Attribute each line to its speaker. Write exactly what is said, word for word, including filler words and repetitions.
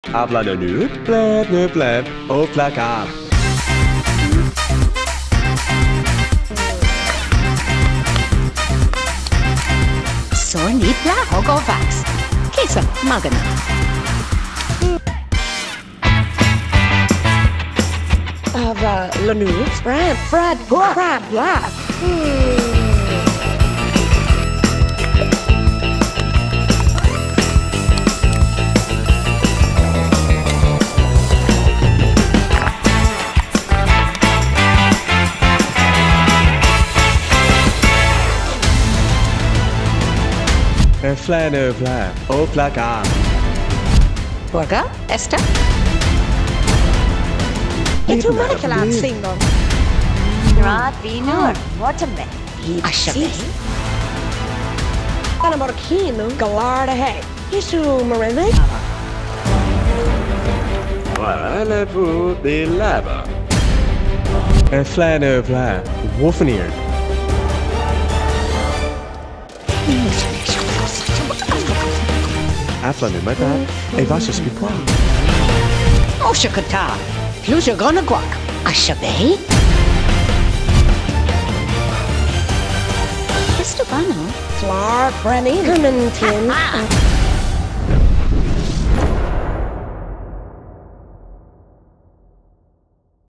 Speaker 1: Abla dönüyor, blep blep blep, otlaka.
Speaker 2: Sonipla Hogovax. Kesa Magana.
Speaker 3: Ava Lanu, Brad, Brad, Brad, Brad.
Speaker 1: Flan flan, otlaka.
Speaker 2: Borga, Esther.
Speaker 3: Itu mana kelan single?
Speaker 4: Rod Vinur, Waterman.
Speaker 2: Ashabe.
Speaker 3: Kana Morkino, Galarda Hay. Isu Marine.
Speaker 1: Allez-vous de là-bas? Flan flan, Wolfeneer. Afla nu mata, e vaša spikwa.
Speaker 2: Oshakata. Luja gonna guac. Ashabe. Estebano.
Speaker 3: Flar, Brenny, Hermantin.